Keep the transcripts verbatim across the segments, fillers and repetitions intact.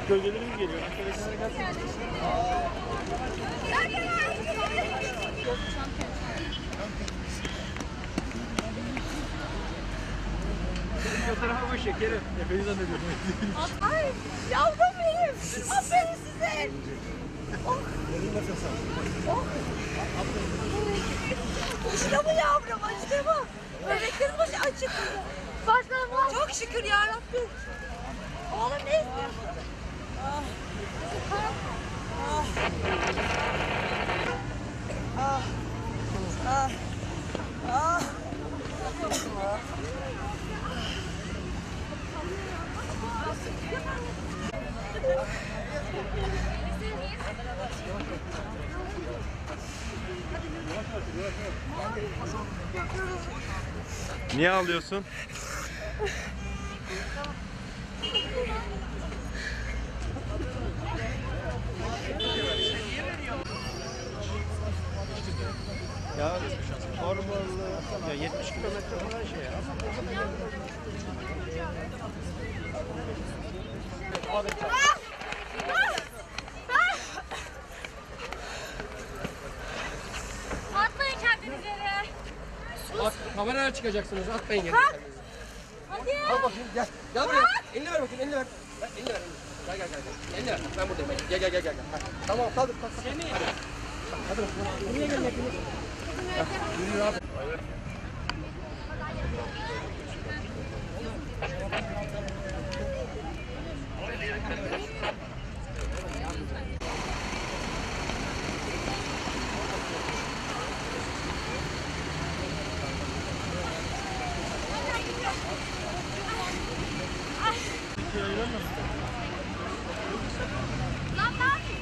Gölgelerimiz geliyor. Arkadaşlar gelsin. O tarafa koş şekerim. Efe'yi zannediyorum. Ay yavrum benim. Aferin size. Oh. Oh. İşte bu yavrum, işte bu. Bebeklerin başı açık. Başlar çok şükür ya Rabbim. Oğlum ne istiyorsun? Ah. Ah. Ah. Ah. Ah. Niye ağlıyorsun? Ya Ormanlı ya yetmiş kilometre falan şey ya. Atmayın kendinizi yere. At, kameraya çıkacaksınız, atmayın geri. Hadi. Al bakayım, gel. Gel buraya. Elini ver bakayım, elini ver. Ver, elini ver, elini. Gel, gel, gel. gel. Elini ver, ben buradayım. Gel, gel, gel, gel. Ha, tamam, kaldır, kaldır. Seni. Hadi. Hadi bakalım. Niye gel, gel, gel. Yürü abi. Lan ne yapayım?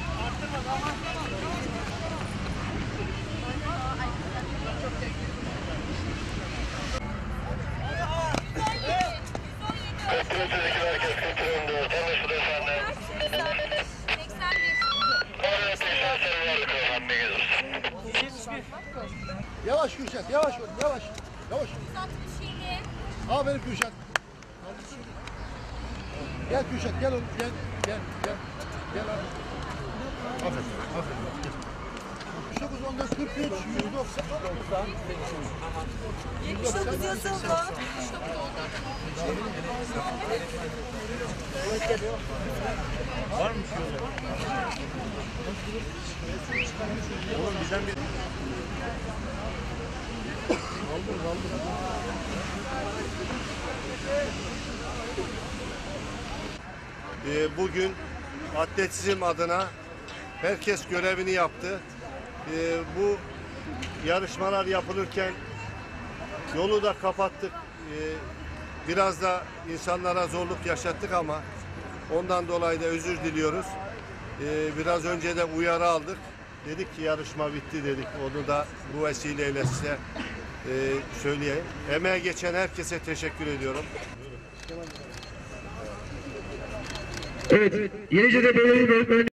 Yavaş Kürşat, yavaş ol, yavaş. Yavaş. Aferin Kürşat. Gel Kürşat, gel oğlum, gel, gel, gel. Gel abi. Aferin, aferin. yetmiş dokuz, on dört, kırk üç, yüz doksan. yetmiş dokuz yazıldı. Var mı şöyle? Oğlum bizden bir... Aldım, aldım. Ee, bugün atletizm adına herkes görevini yaptı. Ee, bu yarışmalar yapılırken yolu da kapattık. Ee, biraz da insanlara zorluk yaşattık ama ondan dolayı da özür diliyoruz. Ee, biraz önce de uyarı aldık. Dedik ki yarışma bitti dedik. Onu da bu vesileyle size e, söyleyeyim. Emeğe geçen herkese teşekkür ediyorum. Evet, Yenice'de böyle bir